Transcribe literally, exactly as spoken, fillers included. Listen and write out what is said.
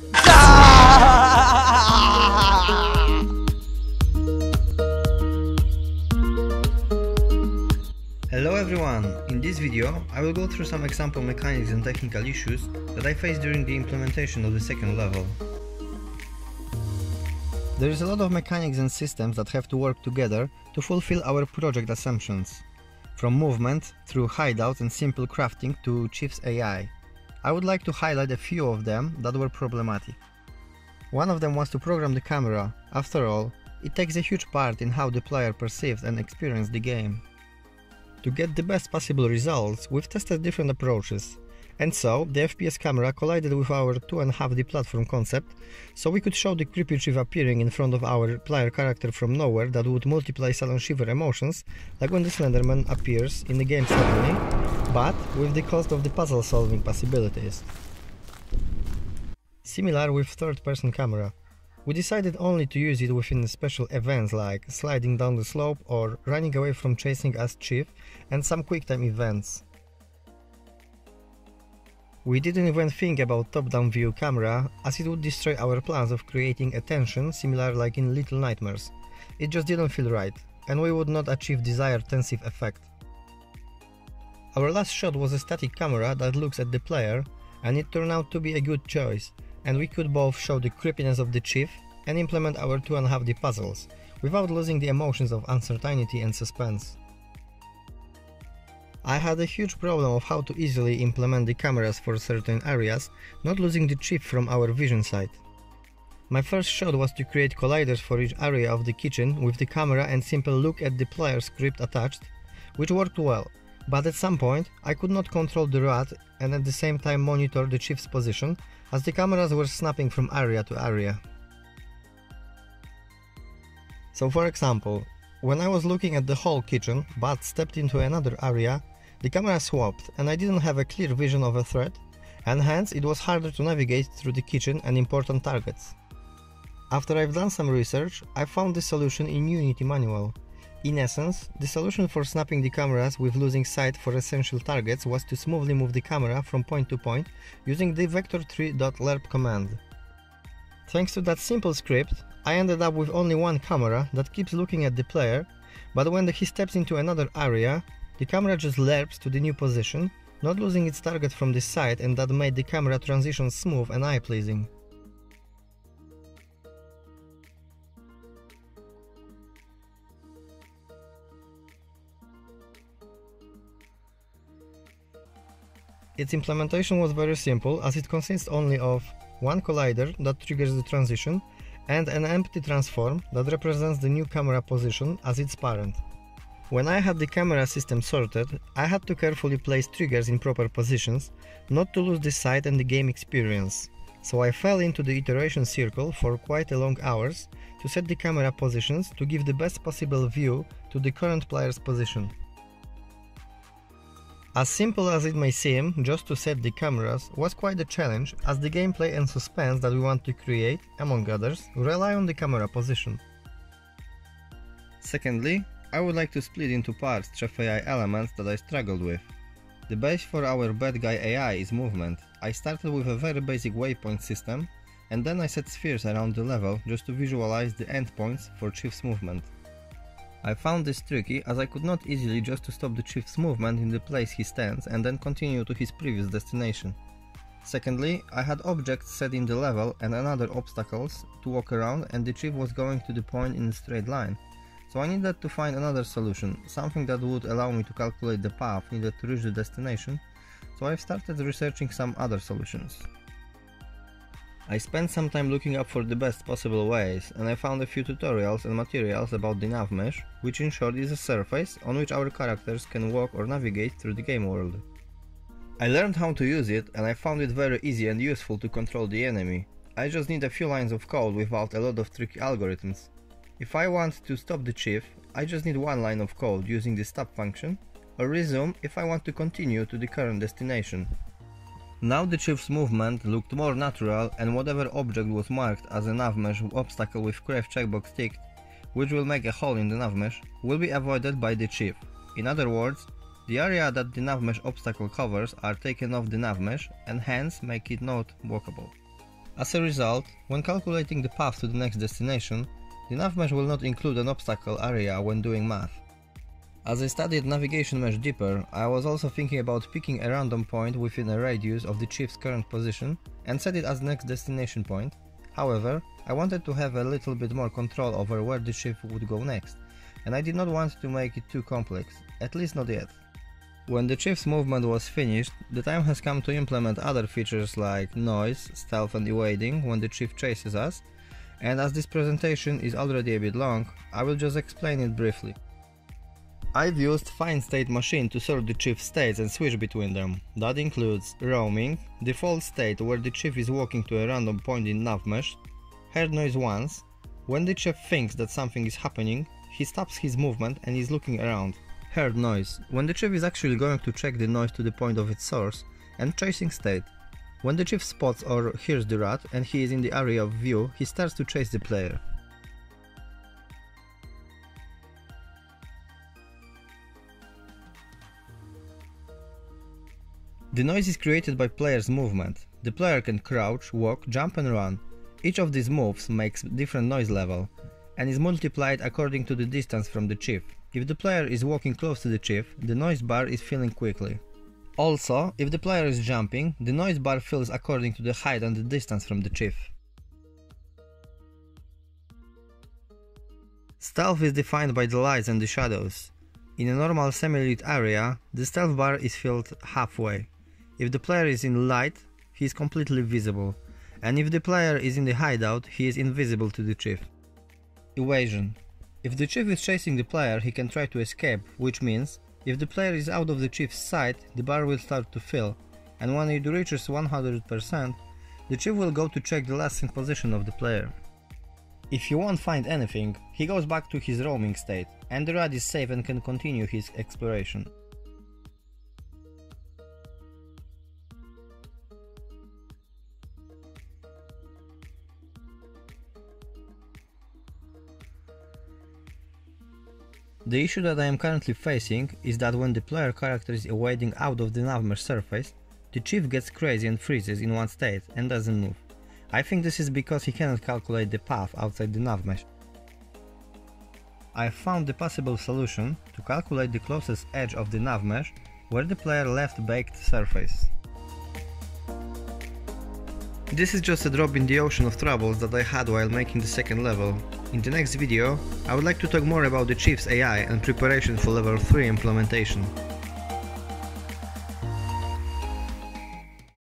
Hello everyone! In this video, I will go through some example mechanics and technical issues that I faced during the implementation of the second level. There is a lot of mechanics and systems that have to work together to fulfill our project assumptions, from movement through hideouts and simple crafting to Chief's A I. I would like to highlight a few of them that were problematic. One of them was to program the camera. After all, it takes a huge part in how the player perceives and experiences the game. To get the best possible results, we've tested different approaches, and so the F P S camera collided with our two and a half D platform concept, so we could show the creepy Chief appearing in front of our player character from nowhere that would multiply Silent Shiver emotions, like when the Slenderman appears in the game suddenly, but with the cost of the puzzle solving possibilities. Similar with third-person camera. We decided only to use it within special events like sliding down the slope or running away from chasing us Chief and some QuickTime events. We didn't even think about top-down view camera, as it would destroy our plans of creating a tension similar like in Little Nightmares. It just didn't feel right, and we would not achieve desired tensive effect. Our last shot was a static camera that looks at the player, and it turned out to be a good choice, and we could both show the creepiness of the Chief and implement our two and a half D puzzles, without losing the emotions of uncertainty and suspense. I had a huge problem of how to easily implement the cameras for certain areas, not losing the Chief from our vision sight. My first shot was to create colliders for each area of the kitchen with the camera and simple look at the player script attached, which worked well, but at some point I could not control the rat and at the same time monitor the Chief's position, as the cameras were snapping from area to area. So for example, when I was looking at the whole kitchen but stepped into another area, the camera swapped and I didn't have a clear vision of a threat, and hence it was harder to navigate through the kitchen and important targets. After I've done some research, I found the solution in Unity manual. In essence, the solution for snapping the cameras with losing sight for essential targets was to smoothly move the camera from point to point using the vector three dot lerp command. Thanks to that simple script, I ended up with only one camera that keeps looking at the player, but when he steps into another area, the camera just lerps to the new position, not losing its target from the side, and that made the camera transition smooth and eye-pleasing. Its implementation was very simple, as it consists only of one collider that triggers the transition and an empty transform that represents the new camera position as its parent. When I had the camera system sorted, I had to carefully place triggers in proper positions, not to lose the sight and the game experience. So I fell into the iteration circle for quite a long hours to set the camera positions to give the best possible view to the current player's position. As simple as it may seem, just to set the cameras was quite a challenge, as the gameplay and suspense that we want to create, among others, rely on the camera position. Secondly, I would like to split into parts Chief A I elements that I struggled with. The base for our bad guy A I is movement. I started with a very basic waypoint system, and then I set spheres around the level just to visualize the endpoints for Chief's movement. I found this tricky, as I could not easily just to stop the Chief's movement in the place he stands and then continue to his previous destination. Secondly, I had objects set in the level and another obstacles to walk around, and the Chief was going to the point in a straight line. So I needed to find another solution, something that would allow me to calculate the path needed to reach the destination, so I've started researching some other solutions. I spent some time looking up for the best possible ways, and I found a few tutorials and materials about the nav mesh, which in short is a surface on which our characters can walk or navigate through the game world. I learned how to use it, and I found it very easy and useful to control the enemy. I just need a few lines of code without a lot of tricky algorithms. If I want to stop the Chief, I just need one line of code using the stop function, or resume if I want to continue to the current destination. Now the Chief's movement looked more natural, and whatever object was marked as a nav mesh obstacle with Crave checkbox ticked, which will make a hole in the nav mesh, will be avoided by the Chief. In other words, the area that the nav mesh obstacle covers are taken off the nav mesh and hence make it not walkable. As a result, when calculating the path to the next destination, the navmesh will not include an obstacle area when doing math. As I studied navigation mesh deeper, I was also thinking about picking a random point within a radius of the chief's current position and set it as next destination point. However, I wanted to have a little bit more control over where the chief would go next, and I did not want to make it too complex, at least not yet. When the chief's movement was finished, the time has come to implement other features like noise, stealth and evading when the chief chases us, and as this presentation is already a bit long, I will just explain it briefly. I've used Find State Machine to sort the chief's states and switch between them. That includes roaming, default state where the chief is walking to a random point in navmesh, heard noise once, when the chief thinks that something is happening, he stops his movement and is looking around. Heard noise, when the chief is actually going to check the noise to the point of its source, and chasing state. When the chief spots or hears the rat and he is in the area of view, he starts to chase the player. The noise is created by player's movement. The player can crouch, walk, jump and run. Each of these moves makes different noise level, and is multiplied according to the distance from the chief. If the player is walking close to the chief, the noise bar is filling quickly. Also, if the player is jumping, the noise bar fills according to the height and the distance from the chief. Stealth is defined by the lights and the shadows. In a normal semi-lit area, the stealth bar is filled halfway. If the player is in light, he is completely visible, and if the player is in the hideout, he is invisible to the chief. Evasion. If the chief is chasing the player, he can try to escape, which means, if the player is out of the chief's sight, the bar will start to fill, and when it reaches one hundred percent, the chief will go to check the last sync position of the player. If he won't find anything, he goes back to his roaming state, and the rat is safe and can continue his exploration. The issue that I am currently facing is that when the player character is evading out of the navmesh surface, the chief gets crazy and freezes in one state and doesn't move. I think this is because he cannot calculate the path outside the navmesh. I have found the possible solution to calculate the closest edge of the navmesh where the player left baked surface. This is just a drop in the ocean of troubles that I had while making the second level. In the next video, I would like to talk more about the chief's A I and preparation for level three implementation.